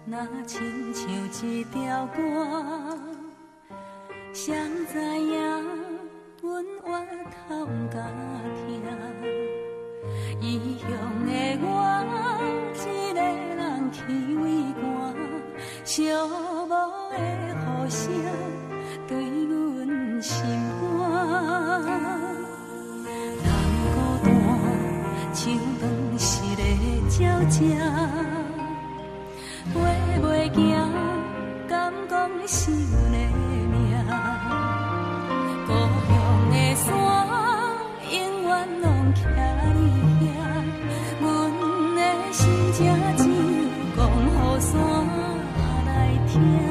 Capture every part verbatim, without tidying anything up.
若亲像一条歌，谁知影阮越头甲听，异乡的我，一个人去为寒，寂寞的雨声对阮心寒。人孤单，像断翅的鸟只。飞袂行，敢讲是阮的命？故乡的山，永远拢徛伫遐。阮的心情只有讲予山来听。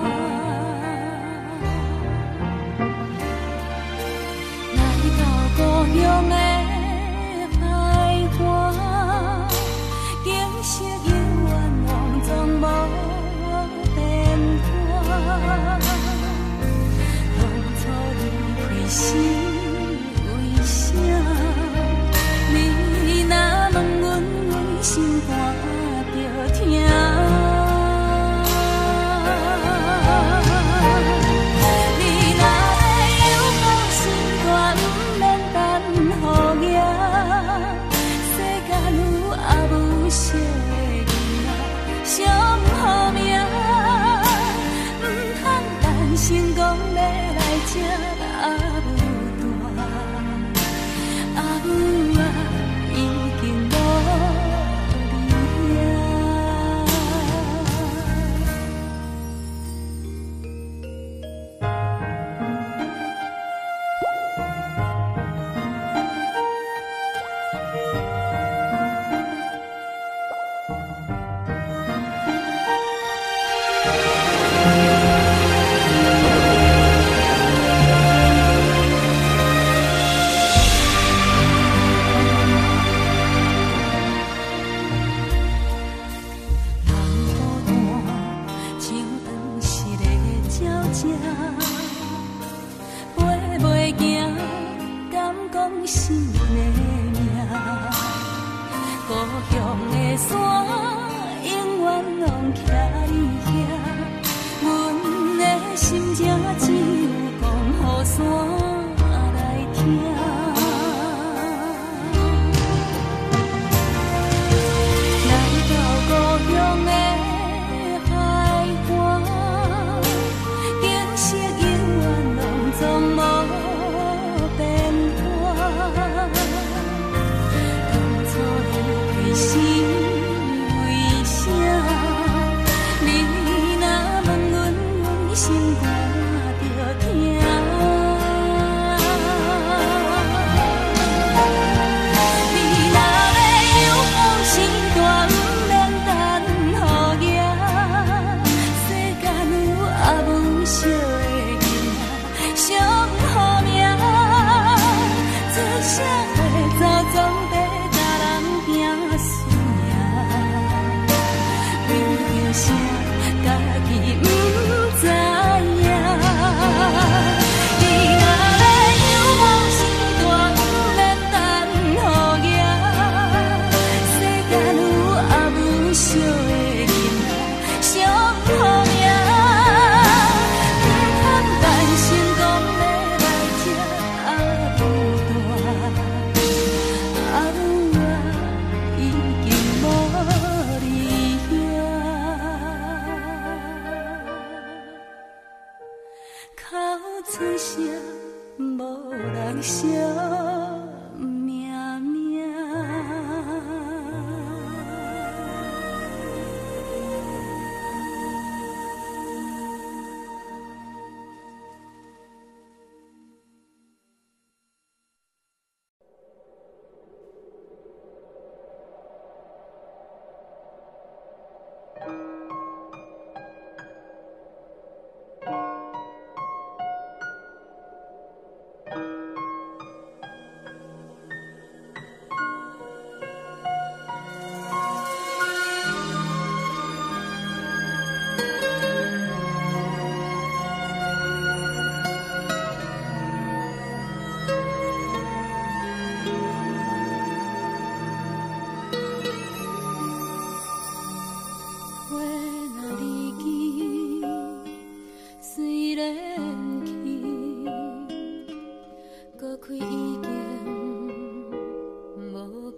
来到故乡的海岸，景色永远拢总无变化。当初离开时为啥？你若问阮，阮心肝着疼。你若要有苦心肝，不免等雨夜。世间有也无惜的囡仔，上好命。唔通等成功要来这阿母大，阿母啊，已经无你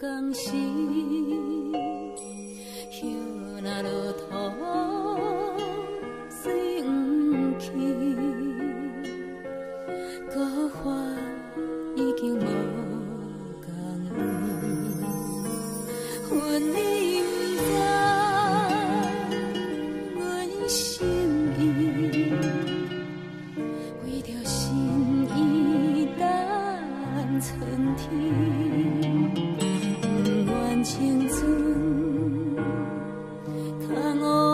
共时，叶若落土水不去，孤花已经无共位。阮你不知阮心意，为着心意等春天。情阵，空无。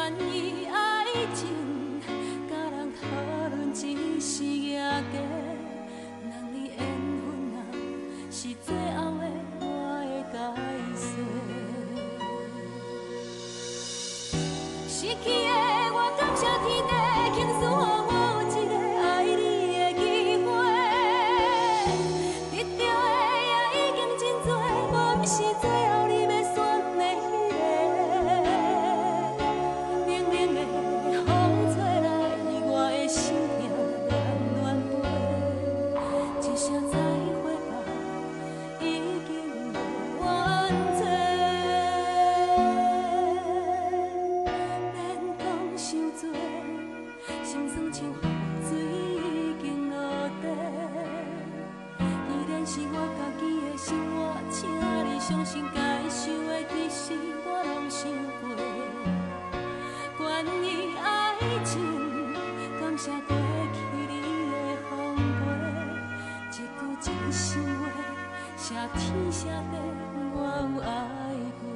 关于爱情，甲人讨论只是野价，人离缘分啊，是最后的我的解释。失去的我，感谢天地倾诉予我有一个爱你的机会，得到的也已经真多，无毋是最后你要选的迄个。冷冷的风吹来，我的心痛乱乱飞，一声再会吧，已经无缘做。免讲伤多，心酸像雨水已经落地。依然是我家己的生活，请你相信该想的其实我拢想过。关于爱情，感谢过去你的风陪，一句真心话，谢天谢地我有爱过。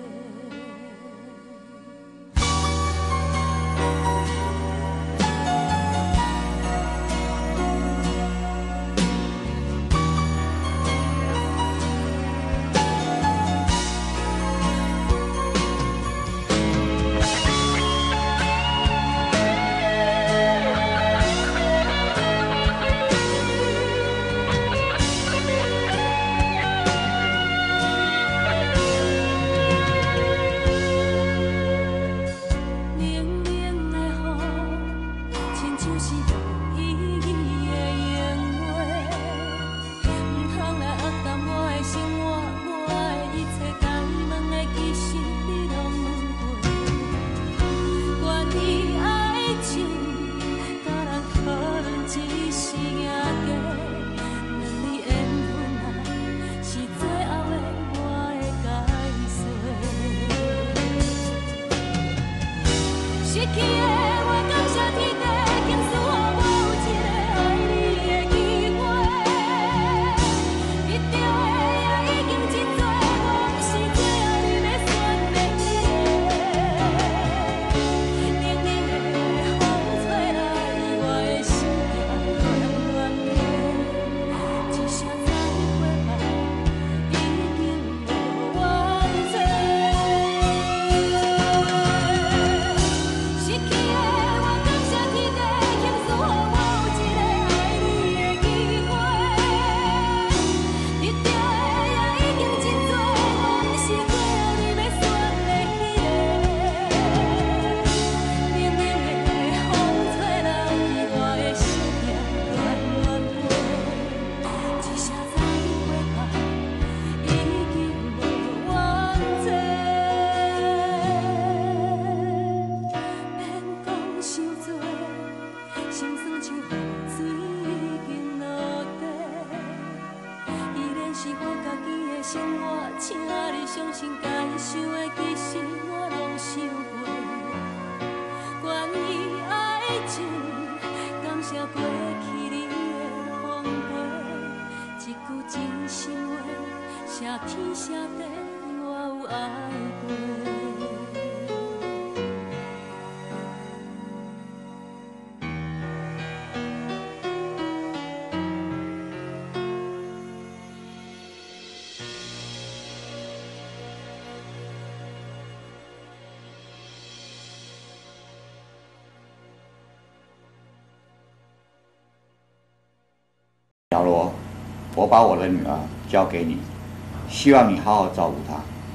小罗，我把我的女儿交给你，希望你好好照顾她。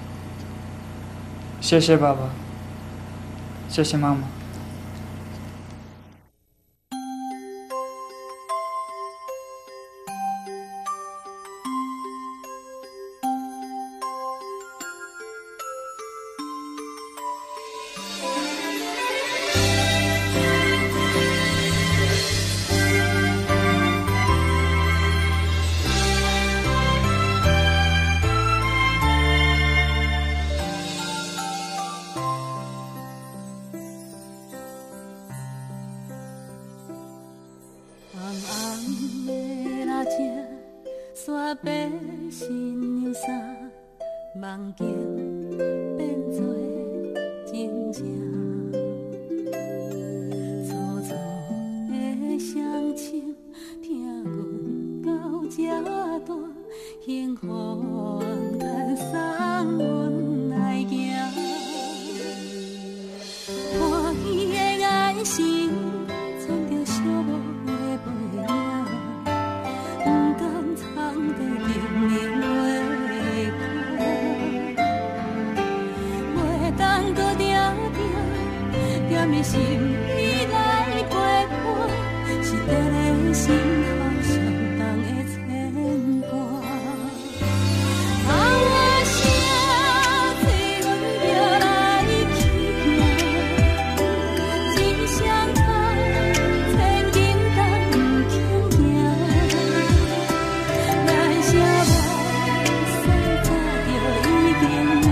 谢谢爸爸，谢谢妈妈。 山白新娘衫，梦境变作真正。 么心意来陪伴，是伫咧心头上重的牵挂。啊，我声催阮着来去行，一声叹，千斤担不轻行。咱声无使早就已经满。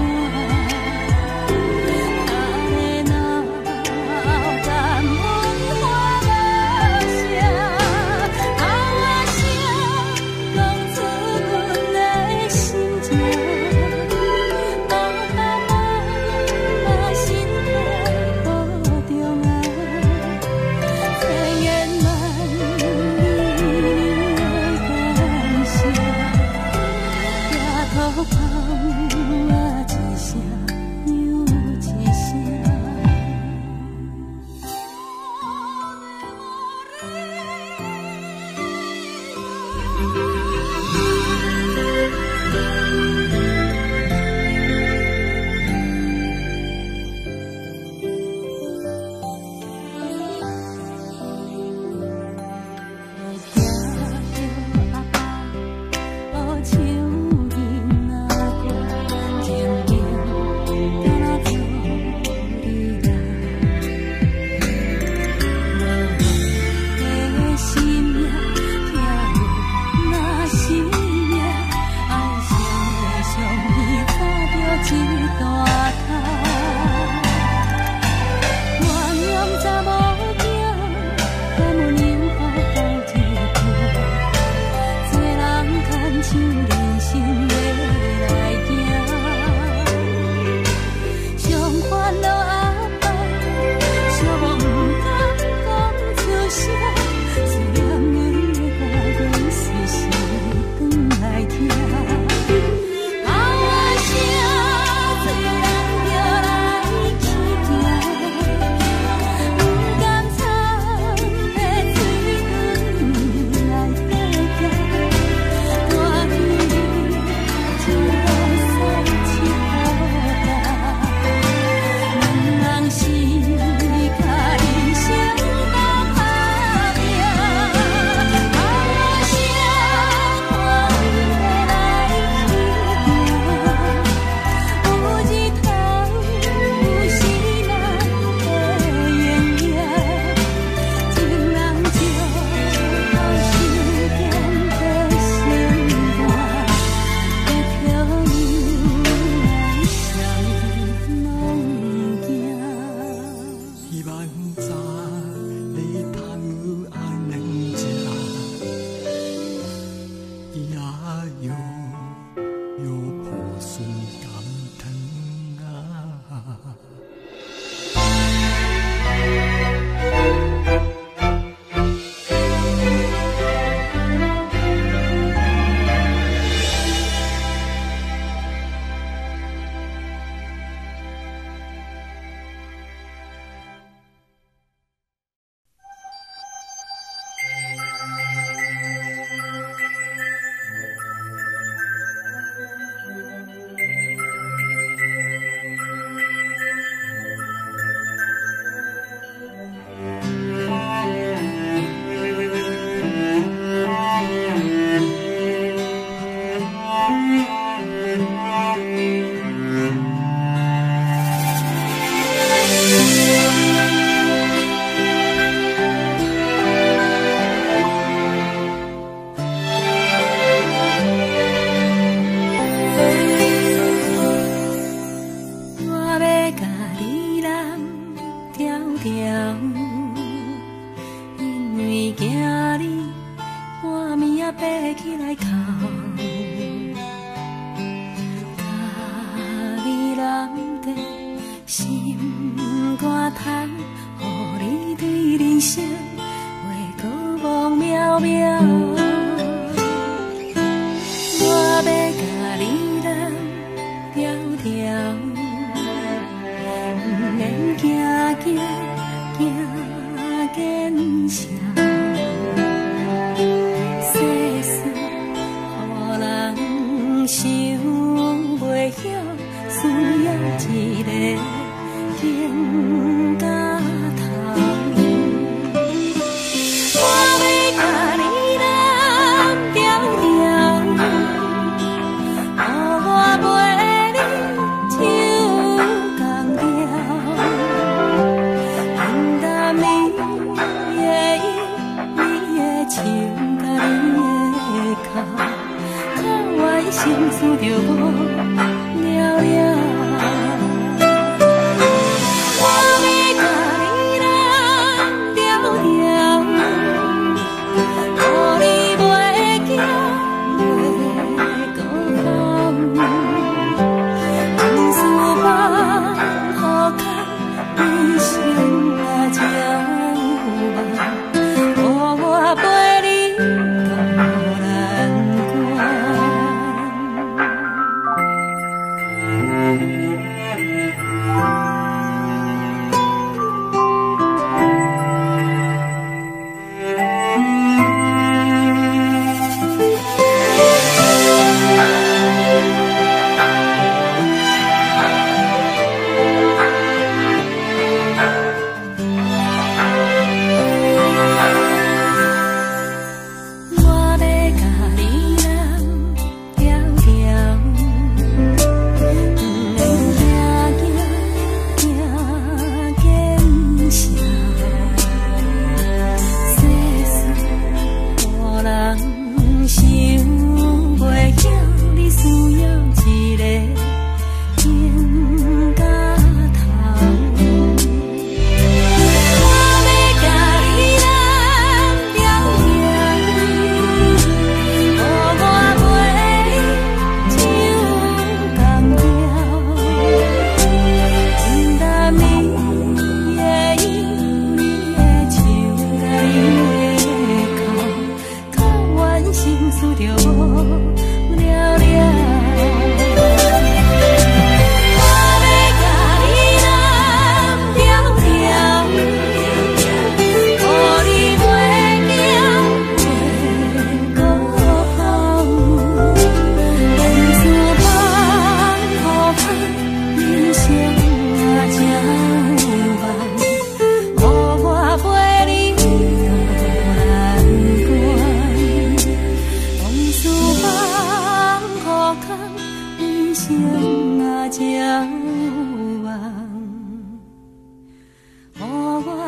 需要一个情感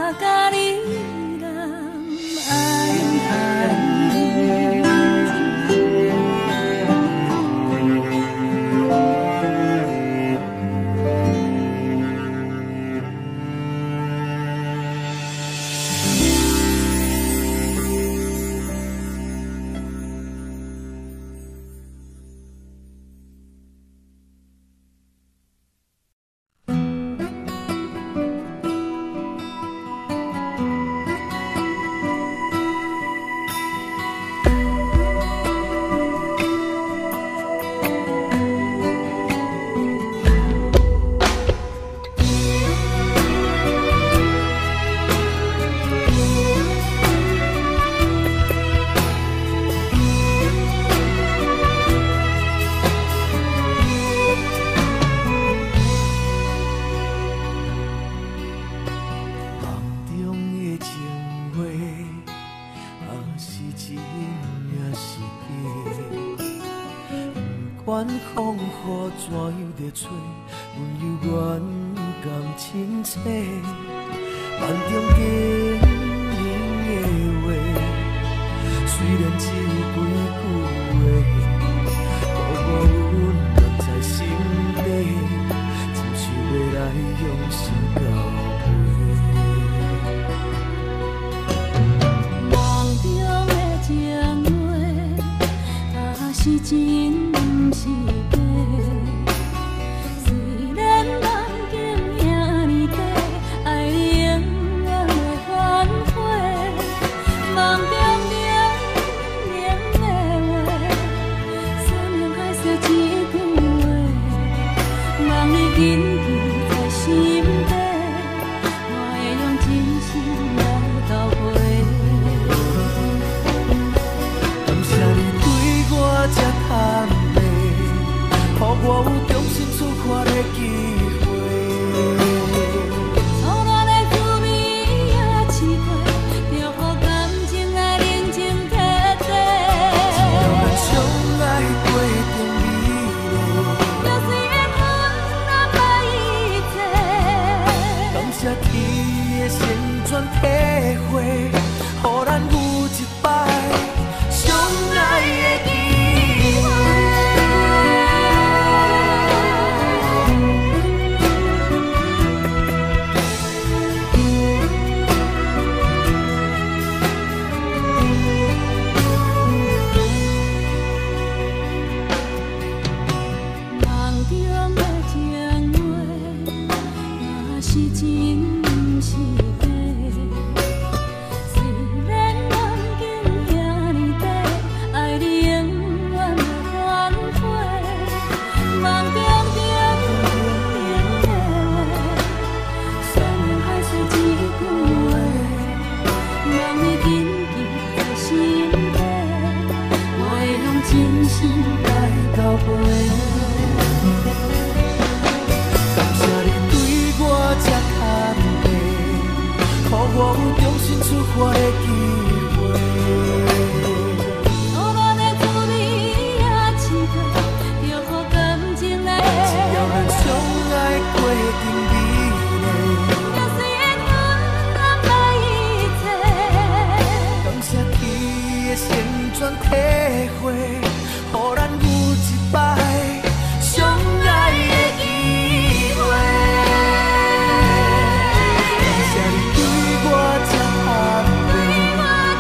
甲你人爱爱。 管风雨怎样在吹，阮犹原甘亲切。梦中经年的话，虽然只有几句话，互我温暖在心底，亲像要来用心交陪。 梦中的情话，若是真。是假，虽然梦境遐尼短，爱你永远会反悔。梦中冷冷的话，山盟海誓一句话，望你紧记在心底，我会用真心来交陪。 感谢你对我这坦。予我有重新出发的机会。 初恋的滋味也试过，就予感情来认真摕地。 一条咱相爱过程美丽， 就是缘分安排一切。 感谢天的旋转体会，予咱有一摆相爱的机会。我有重新出发的机会。 初恋的滋味也试过，就予感情来。 一条咱相爱过程美丽， 就是缘分安排一切。 感谢天的旋转体会，予咱有一摆相爱的机会。感谢你对我这坦白，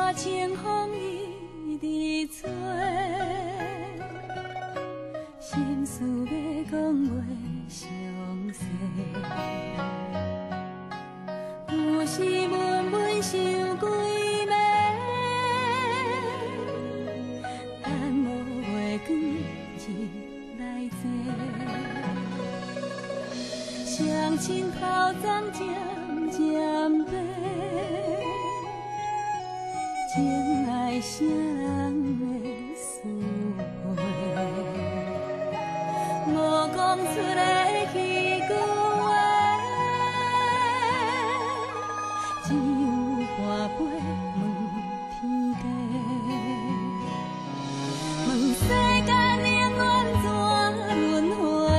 大清风一直吹，心事要讲袂详细，有时闷闷想几暝，等无月光日来坐，双亲头鬃渐渐白。情爱啥人的思绪，无讲出来迄句话，只有半杯问天地，问世间永远怎轮回，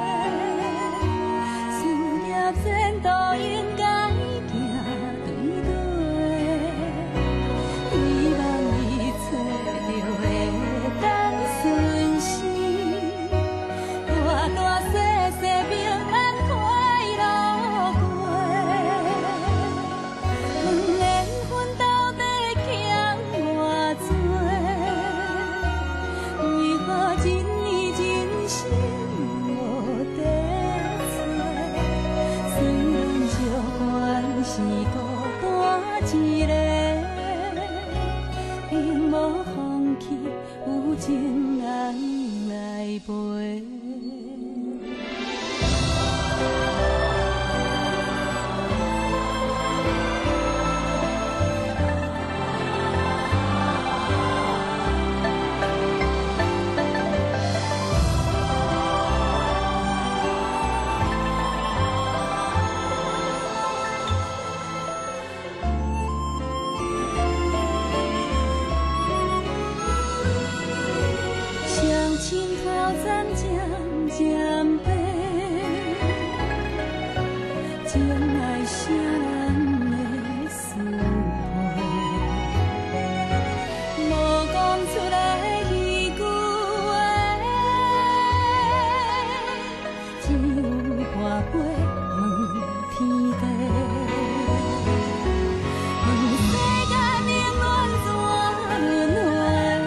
事业前途应该行对对。希望伊找到会当顺时，大大细细平安快乐过。问缘分到底欠偌多？为何一年真心无地找？虽然寂关是孤单一个。永无放弃，有情人来陪。青头鬃渐渐白，情爱啥人的思绪，无讲出来迄句话，只有半杯问天地，问世间永远怎轮回？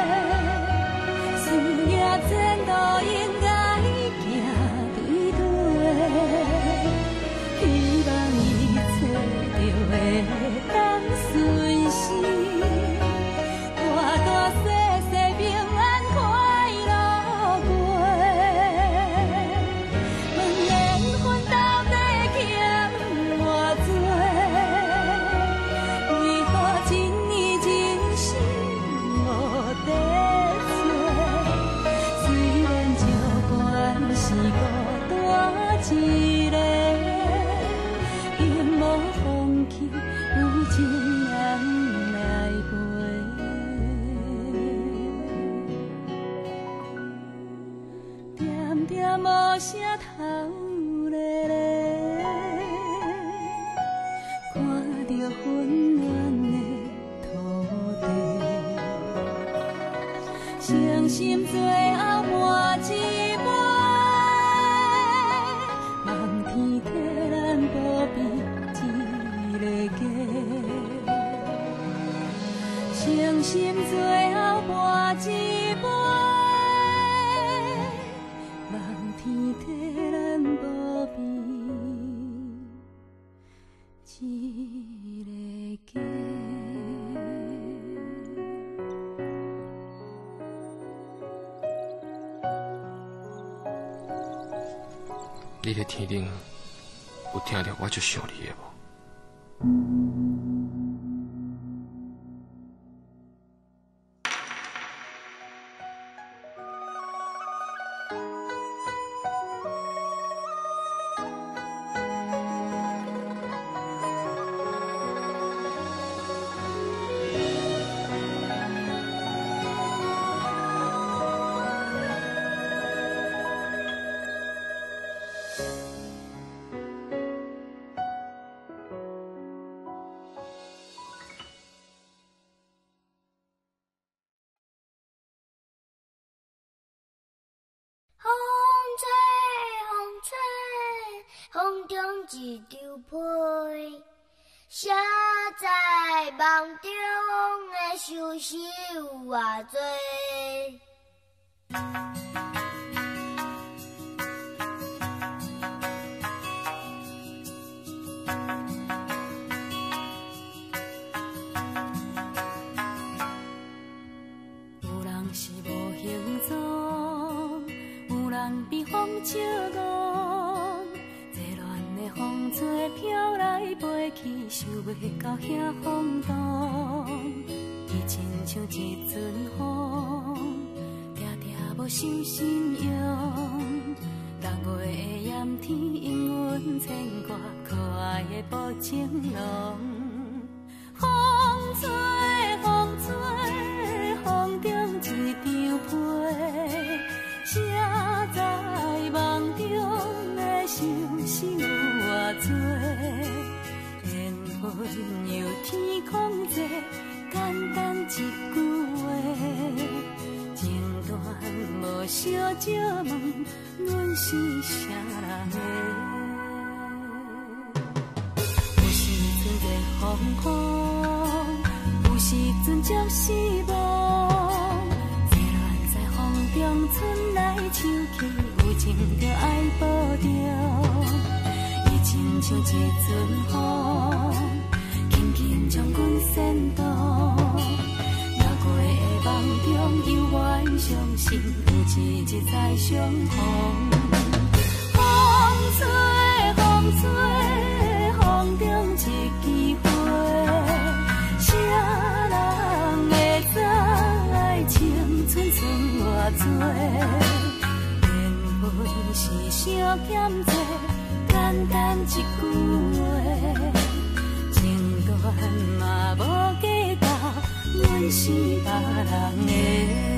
前途应该行对对，希望伊找到会当顺时，大大细细平安快乐过。问缘分到底欠偌多？为何一年真心无地是孤单一个，永无放弃，有情人来陪。点点无声头咧咧，看着温暖的土地，伤心最后换一杯。天替咱保庇一个家，伤心最后换一杯，望天替咱保庇一个家。 你在天顶有听到我就想你的无？ 风中一张被，写在梦中。 想是有偌多。 有人是无形状，有人被风笑戆，这乱的风吹飘来飞去，想袂到遐风动。伊亲像一阵风，定定无受信用。六月的炎天，因阮牵挂可爱的薄情浓。风吹，风吹，风中一张被，谁知梦中的想是有偌多？缘分由天空际，简单一句话，情段无小借问，阮是啥人的？有时阵热风风，有时阵接失望，这乱在风中春来秋去，有情着爱保重。伊亲像一阵风，轻轻将阮牵动。六月的梦中，犹原相信有一日再相逢。风吹，风吹，风中一枝花，谁人会知爱情剩剩偌多？缘分是相欠债，简单一句话，情段嘛无计较，阮是别人的。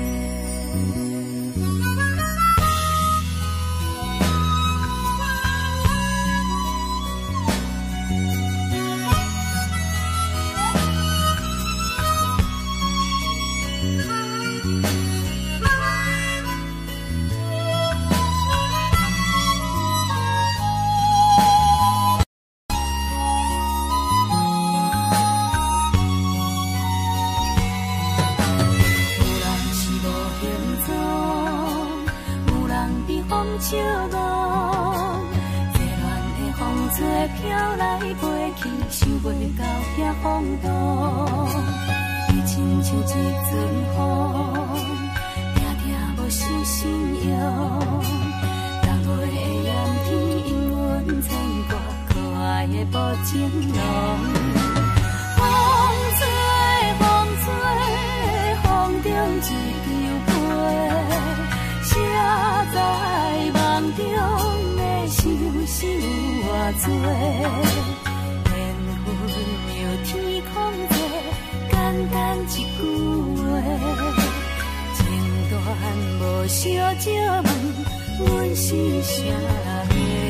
笑戆，这乱的风吹飘来飞去，想袂到遐风动。伊亲像一阵风，定定无受信用。六月的炎天，因阮牵挂可爱的薄情浓。风吹，风吹，风中一张被，谁知梦中的想是有偌多？缘分由天空际，简单一句话，情段无小借问，阮是啥人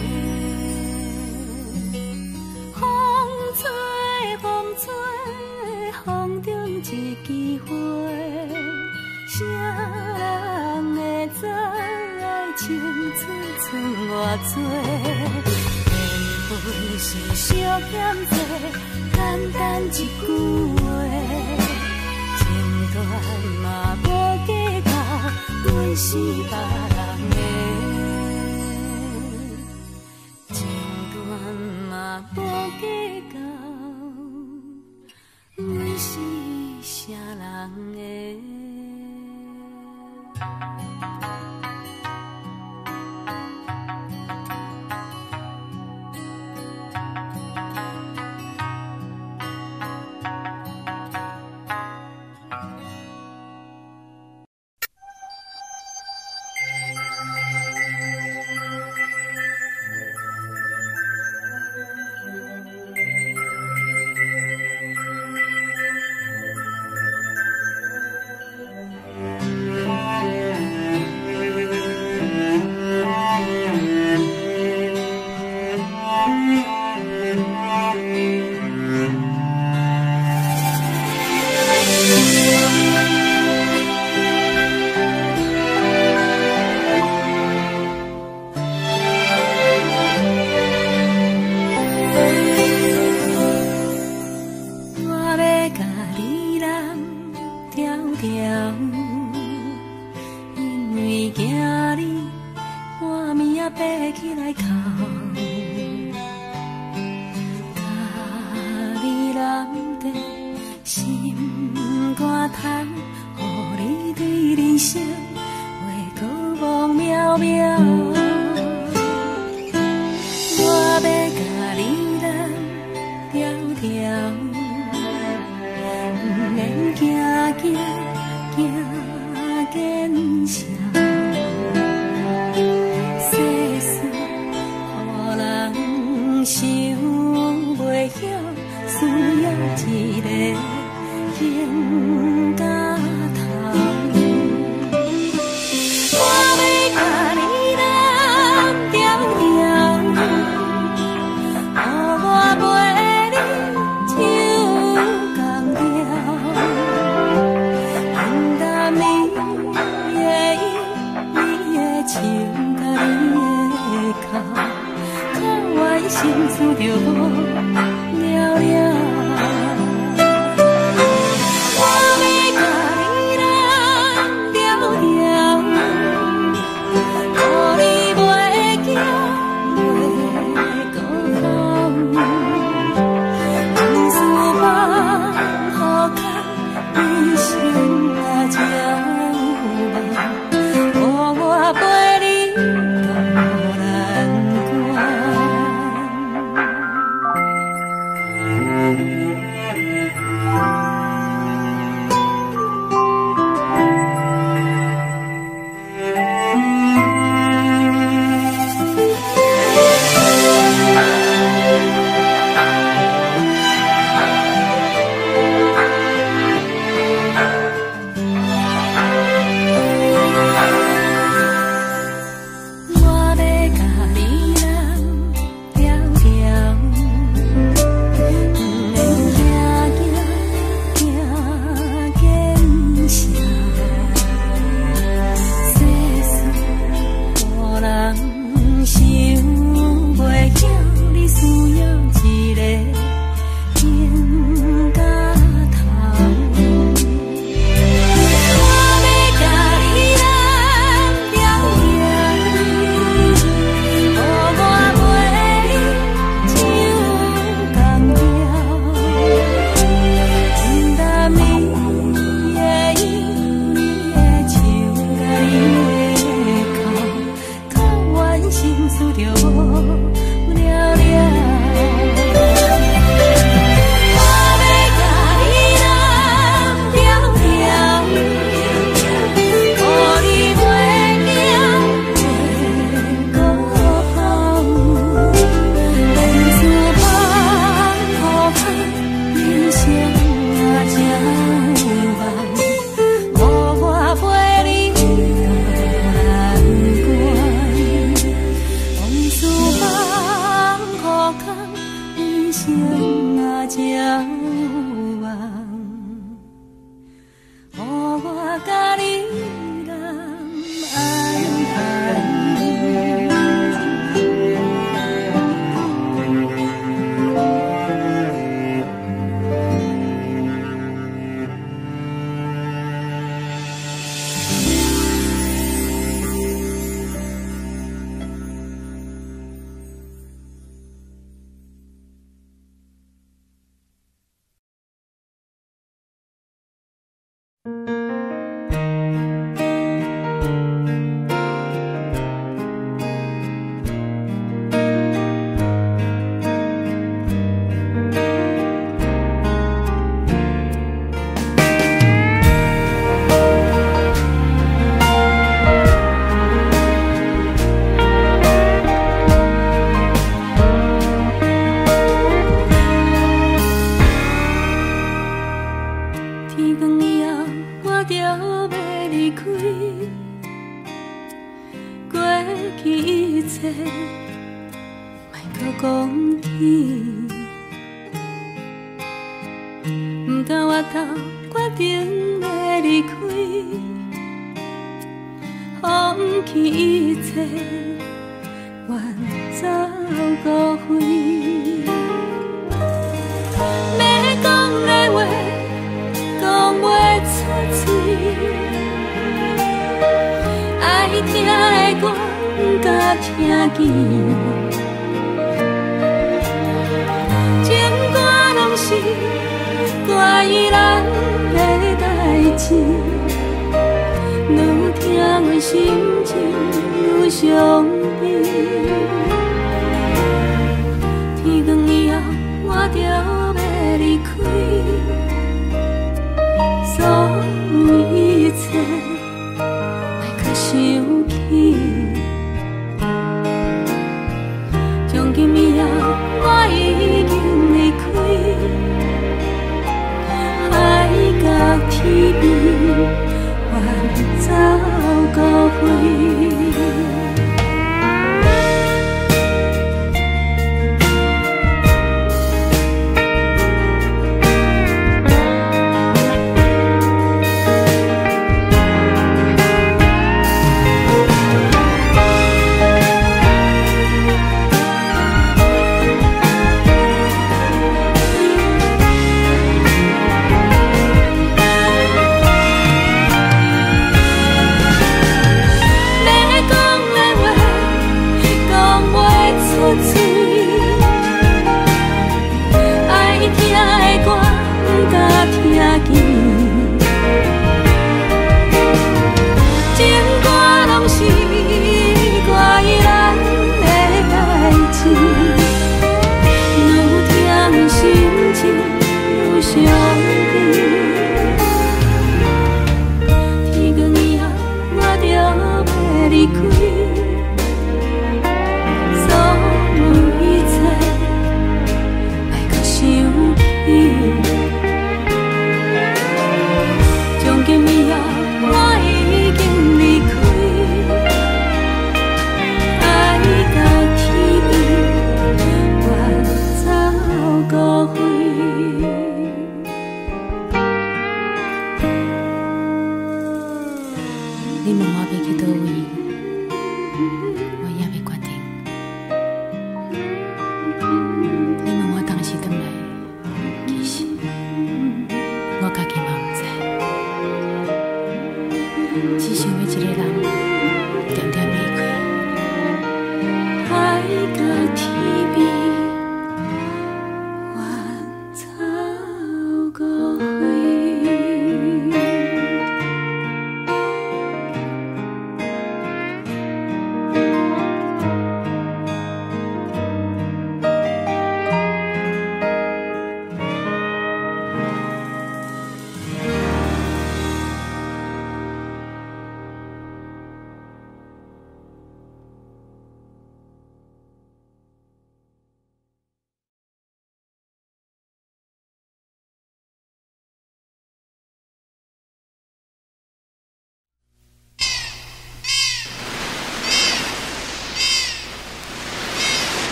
的？风吹，风吹，风中一枝花，谁人会知？情寸寸偌多，缘分是小欠债，简单一句话，情段嘛无计较，阮是别人的。情段嘛无计较，阮是啥人的？ 因为惊你半暝啊爬起来哭，甲你揽在心肝头，予你对人生话讲梦渺渺。我要甲你揽条条，不免惊惊惊见笑。世事予人想袂晓，需要一个肩胛头。我要甲你揽条条，予我陪你唱同调，平淡你的音，你的唱，甲你的哭，靠我心思就无了了。我要甲你揽条条，予你袂惊袂孤单，往事放好空，一生啊照望，予我陪你到南关。我要甲你揽条条，不免惊惊惊见笑。世事予人想袂晓，你需要一个肩胛头。我要甲你揽条条，予我陪你唱同调，平淡你的音，你的唱，甲你的哭，靠阮心思就无了了。我要甲你揽条条，予你袂惊袂孤单，往事放好空，人生啊照望，予我陪你到南关。往事放好空，人生啊照望，予我甲你揽安安。天光以后，我就要离开，过去一切莫搁讲起，不敢回头决定要离开，放弃一切，愿走孤飞。要讲的话，讲袂出嘴。 听见，情歌拢是关于咱的代志，愈听阮心情愈伤悲。天光以后，我就要离开，所有一切莫搁想起。从今以后，我已经离开，海角天边，远走高飞。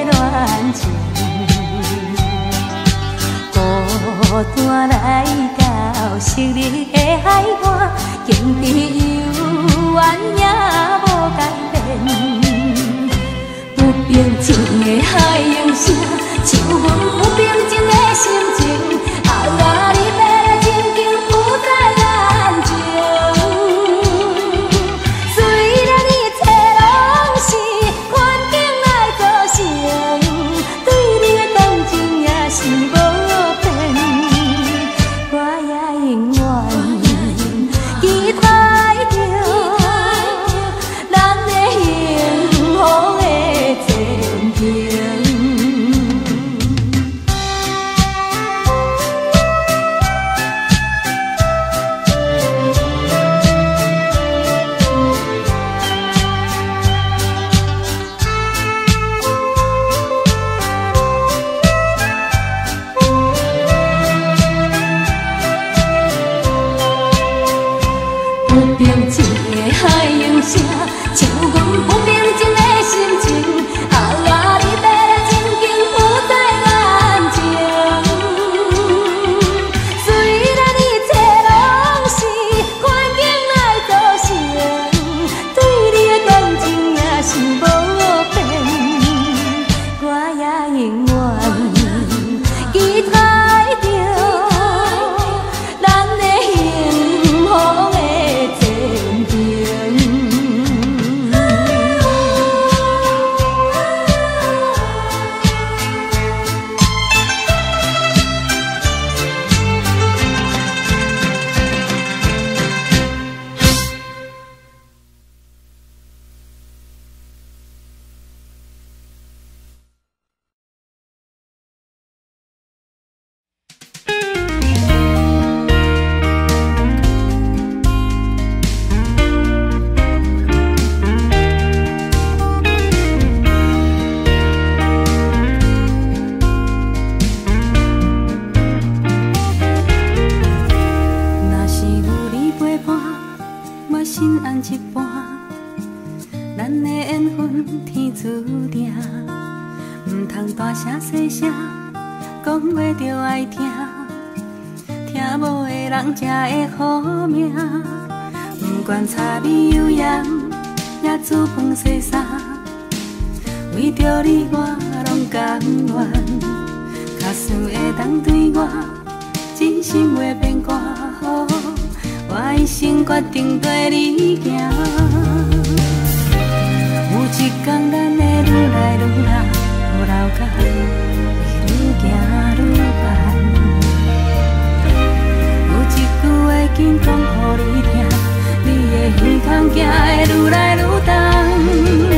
孤单来甲识你的海岸，情知悠远也无改变。不平静的海洋声，像阮不平静的心情。啊啊，你要来静静浮在眼前。虽然一切拢是环境来造成，对你的感情也是无变。我也永远期待着咱的幸福的前程。不平静的海洋声，像阮不平静的心情。啊啊，你要来静静浮在眼前。虽然一切拢是环境来造成，对你的感情也是无变。我也永远期待着咱的幸福的前程。若是有你陪伴，我心安一半。咱的缘分天注定，唔通大声细声讲话着爱听，听无的人才会好命。不管柴米油盐，也煮饭洗衫，为着你我拢甘愿。假使会当对我真心袂变卦，我一生决定跟你行。有一天咱会愈来愈老，老甲会愈行愈远。有一句话紧讲予你听，你的耳孔行会愈来愈重。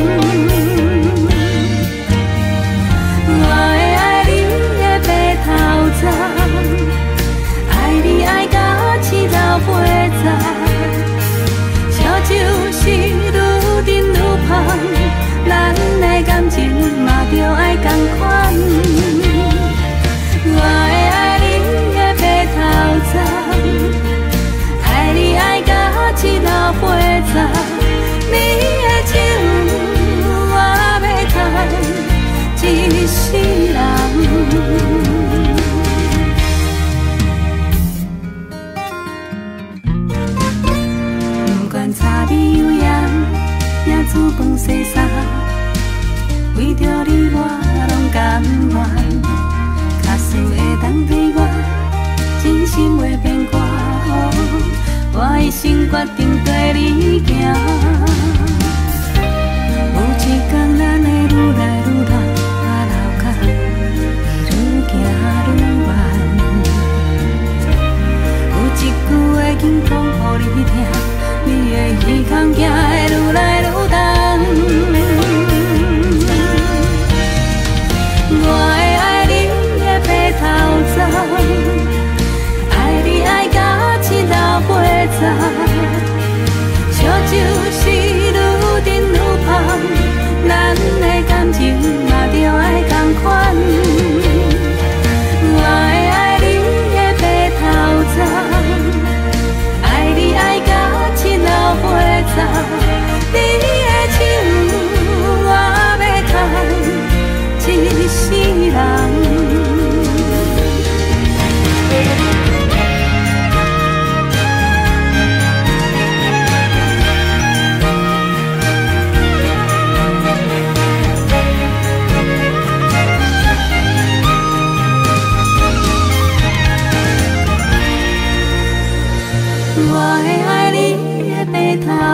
我会爱你的白头鬃，爱你爱到刺头飞在。烧酒是愈饮愈芳，咱的感情嘛着爱同款。我会爱你的白头鬃，爱你爱到刺头飞在。你的情我要赚一世人。不管柴米油盐，也煮饭洗衫，为着你我拢甘愿。假使会当对我真心袂变卦，我一生决定跟你行。有一天咱会愈来愈老，老甲会愈行愈远。有一句话紧讲予你听，你的耳孔行会愈来愈重。我会爱你的白头鬃，爱你爱到刺头飞在。烧酒是愈饮愈芳，咱的感情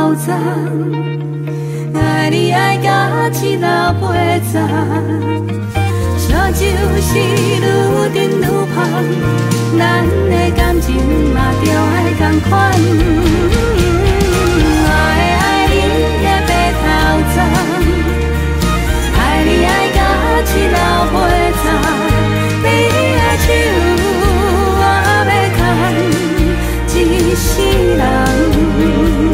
头鬃，爱你爱到一老八十，烧酒是愈饮愈芳，咱的感情嘛着爱同款。我会爱你的白头鬃，爱你爱到一老八十，你的手我要牵一世人。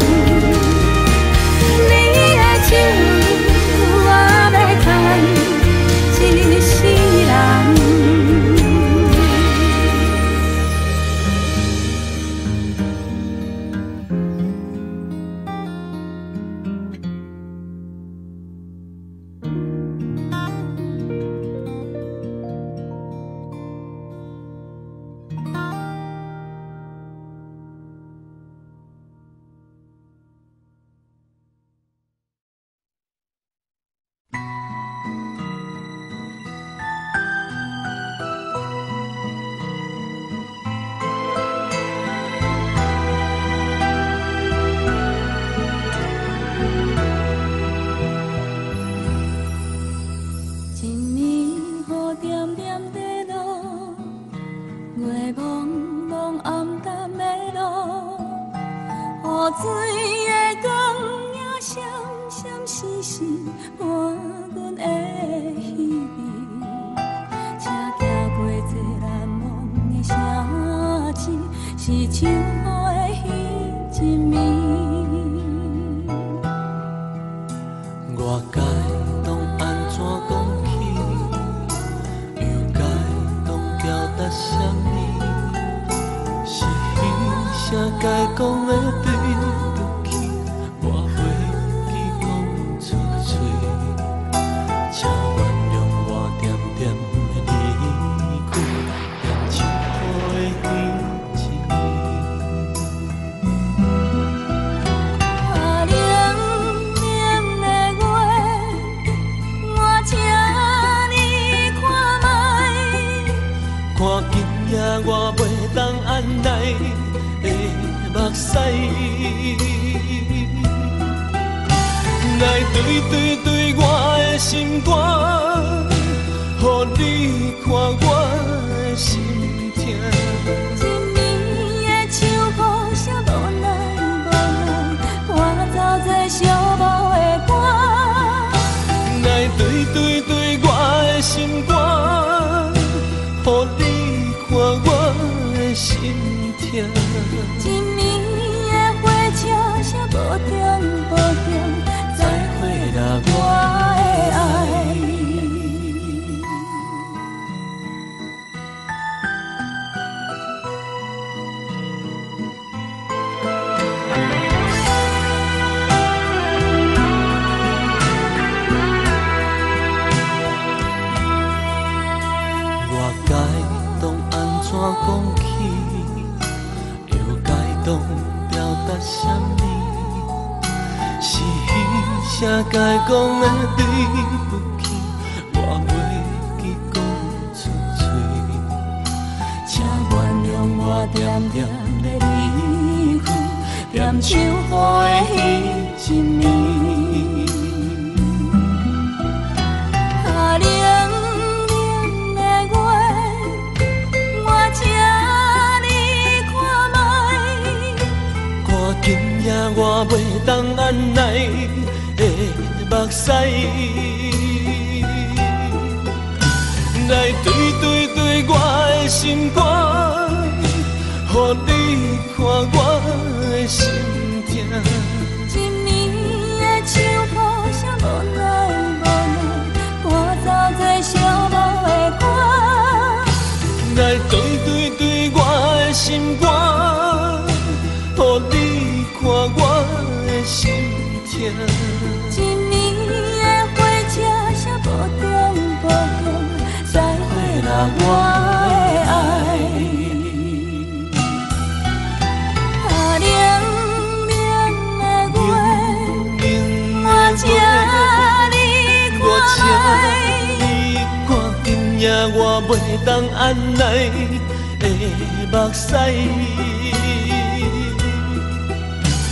我袂当按捺的目屎，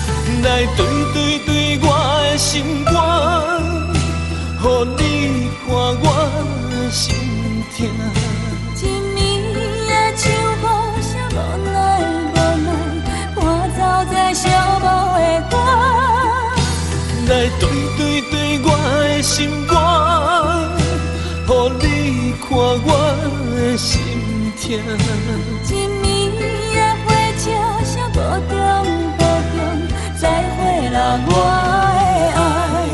来对对对我的心肝，予你看我心痛。 一暝的秋雨啥无奈无奈，伴奏在寂寞的歌。 来对对对我的心肝，予你看我的心痛。 一暝的火车啥无重无重，再会啦我的爱。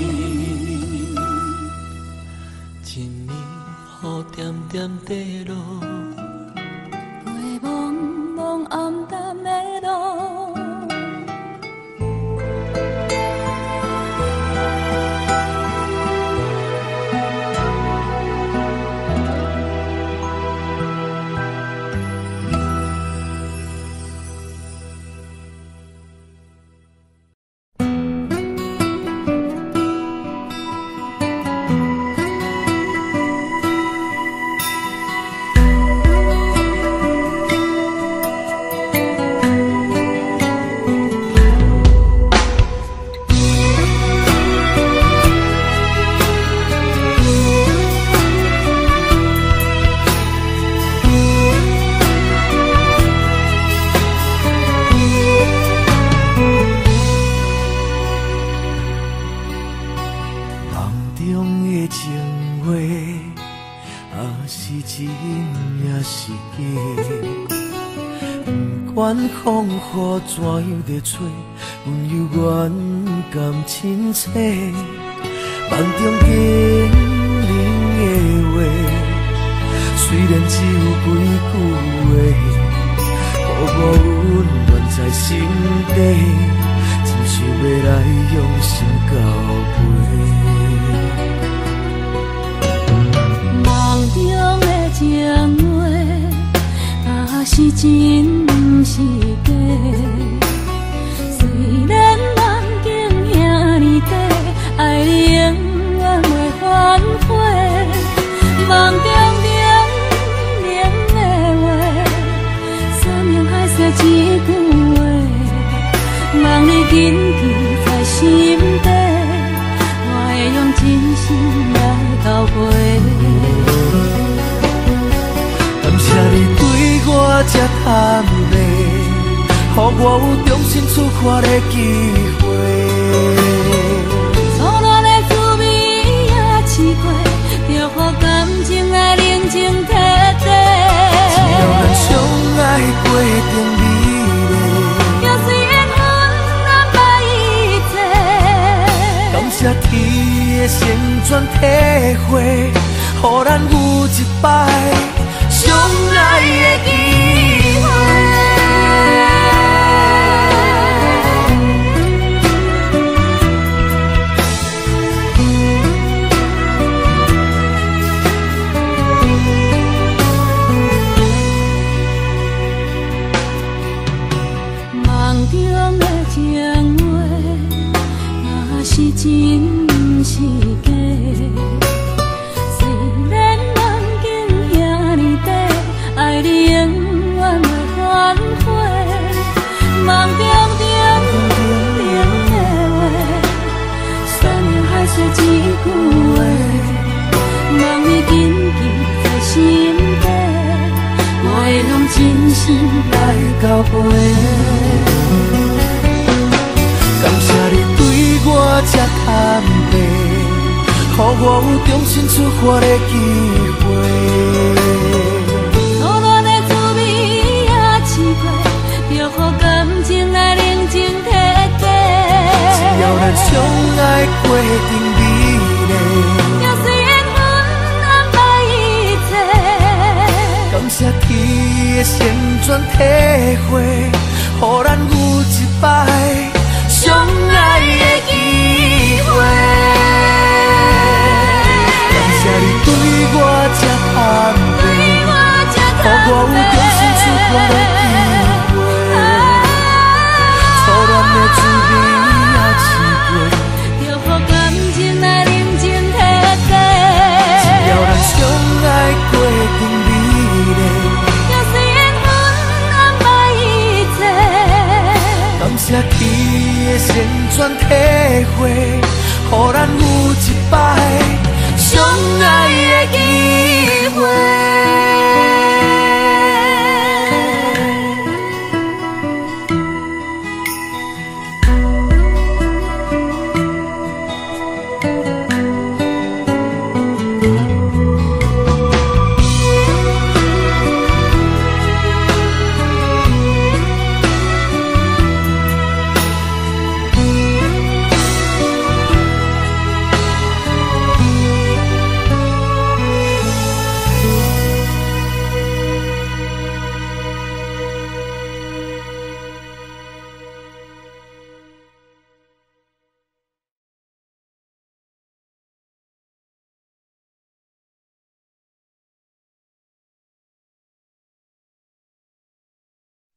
一年雨点点地落， 月茫茫暗淡的路。 管风雨怎样在吹，阮犹原甘亲切。梦中经人的话，虽然只有几句话，薄薄温暖在心底，真想要来用心交陪。 梦中的情话，若是真毋是假。虽然梦境遐尼短，爱你永远袂反悔。梦中冷冷的话，山盟海誓一句话，望你紧记在心底，我会用真心来交陪。 感谢你对我这坦白，予我有重新出发的机会。 初恋的滋味也试过，就予感情来冷静体体。 只要咱相爱过程美丽， 就随缘分安排一切。 感谢天的旋转体会，予咱有一摆相爱的机会。梦中的情话，若是真毋是假。虽然梦境遐尼短，爱你永远袂反悔。梦中冷冷的话，山盟海誓一句话，望你紧记在心底，我会用真心来交陪。 感谢你对我这坦白，予我有重新出发的机会。 初恋的滋味也试过，就予感情来冷静体体。 只要咱相爱过程美丽， 就随缘分安排一切。 感谢天的旋转体会，予咱有一摆相爱的机会。感谢你对我这坦白，予我有重新出发的机会。初恋的滋味也试过， 就予感情来冷静体体。 只要咱相爱过程美丽， 就随缘分安排一切。 感谢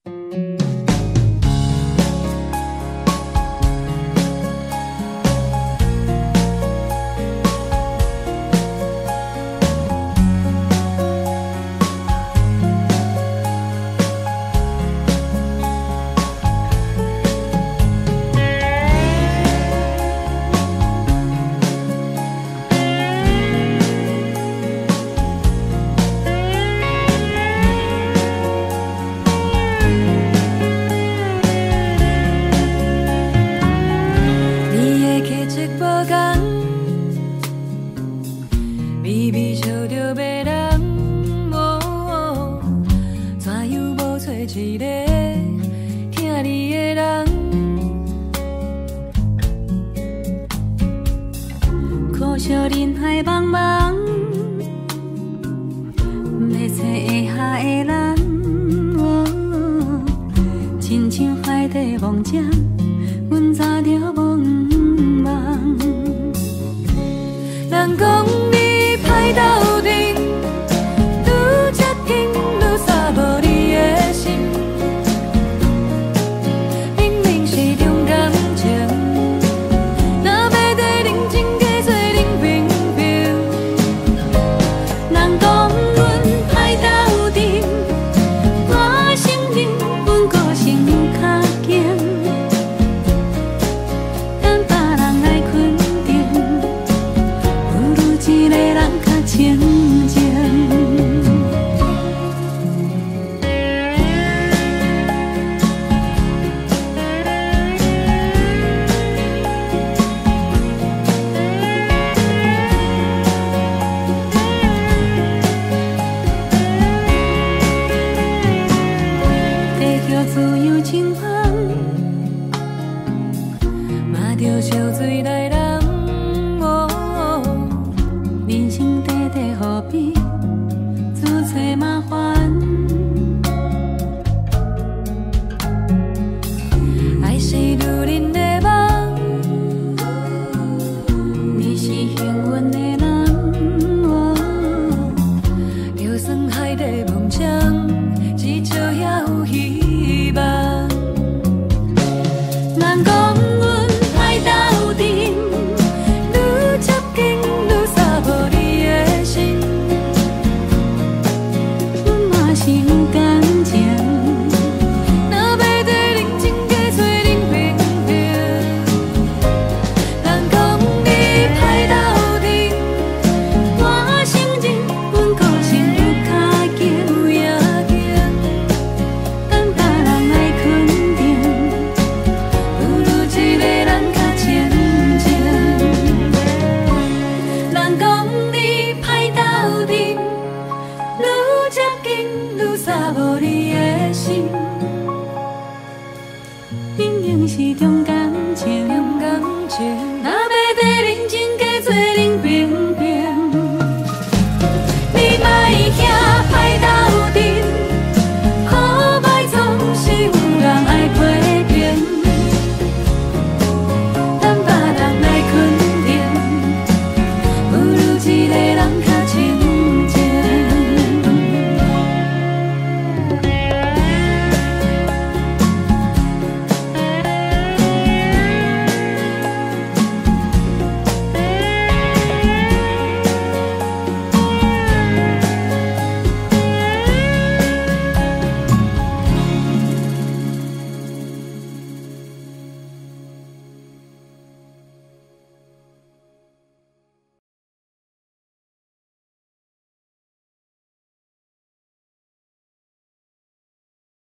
情感。